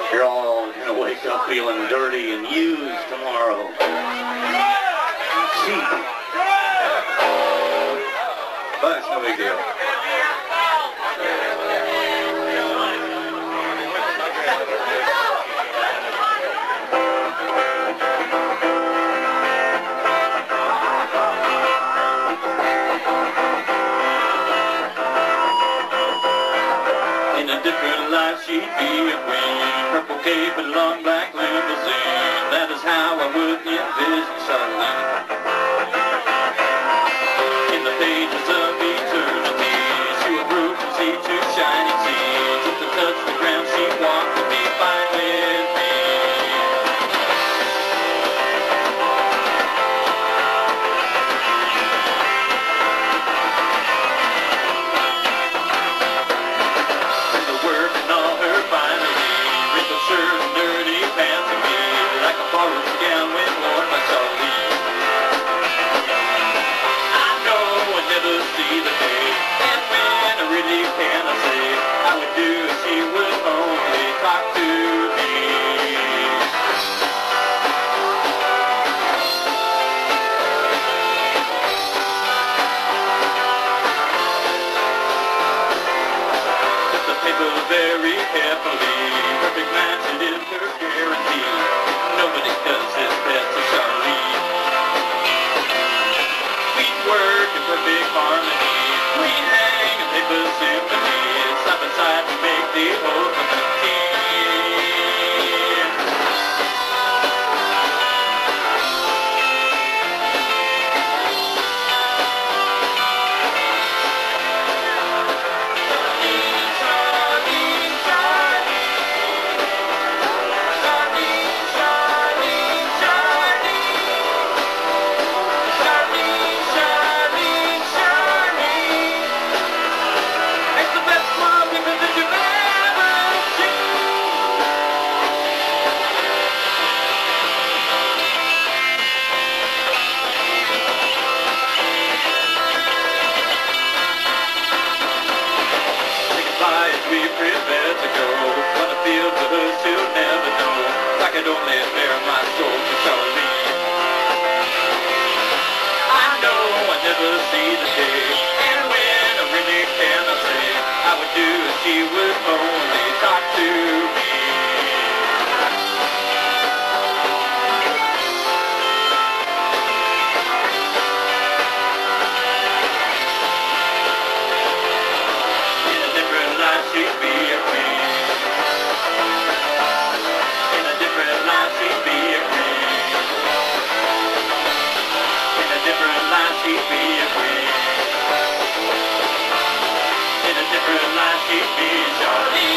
You're all going to wake up feeling dirty and used tomorrow. Cheap. But it's no big deal. In a different life she'd be a queen, purple cape and long black limousine. That is how I would envision Charlene. In the pages of eternity, she would root from sea to shining sea. Just to touch the ground she'd walk with me, fight with me. Shirt and dirty pants of me, like a borrowed gown when worn by Charlene. I know I'd never see the day, and when I really cannot say, I would do if she would only talk to me. Took the paper very carefully. Perfect match, it is her guarantee. Nobody does this best to Charlene. We'd work in perfect harmony. We'd hang a paper symphony. Side by side we make the ultimate team. We prepare to go, what I feel for her she'll never know. I could only bear my soul to Charlene. I know I never see the day, and when I really cannot say, I would do if she would only talk to me. She'd be a queen. In a different life she'd be a queen. In a different life she'd be a queen. In a different life she'd be Charlene.